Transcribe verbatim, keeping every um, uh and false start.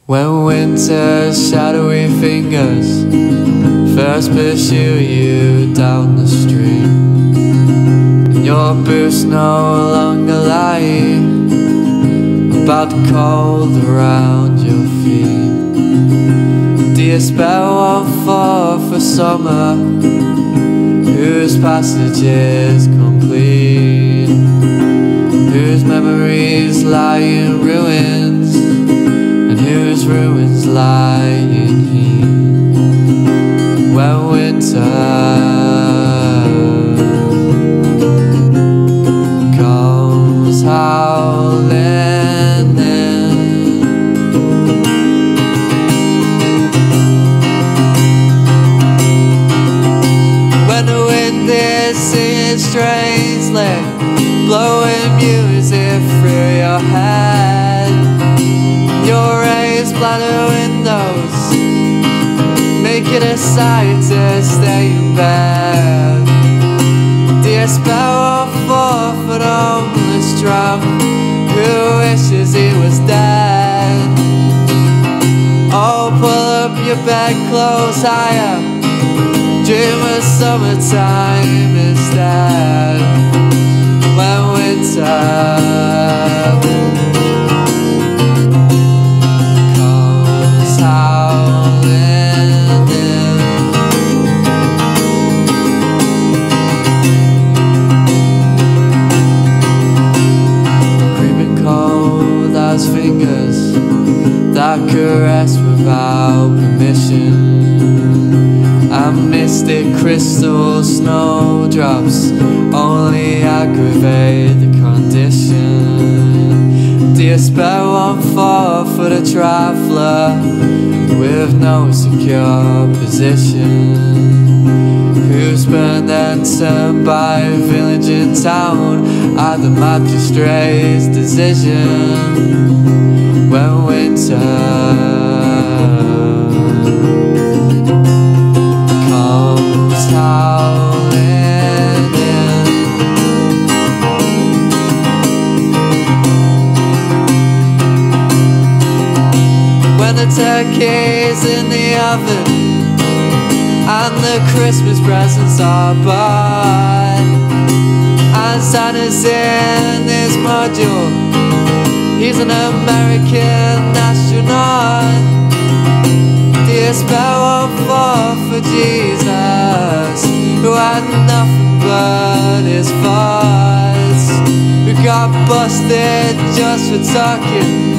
When winter's shadowy fingers first pursue you down the street, and your boots no longer lie about the cold around your feet. Do you spell one for for summer whose passage is complete, whose memories lie in ruins, and whose ruins lie in heat? When winter comes howling in, when the wind is singing strangely, blowing music through your head, your rain-splattered windows make it a sight to stay in bed. Do you spell for an homeless tramp who wishes he was dead? Oh, pull up your bedclothes higher, dream of summertime instead. When winter comes howling in, creeping cold as fingers that caress without permission, and mystic crystal snowdrops only aggravate the condition. Do you spell one for for the traveller with no secure position, who's been then turned by a village in town at the magistrate's decision? When winter comes howling in, when the turkey's in the oven and the Christmas presents are bought, and Santa's in his module, he's an American astronaut. Do you spell one for for Jesus, who had nothing but his thoughts, who got busted just for talking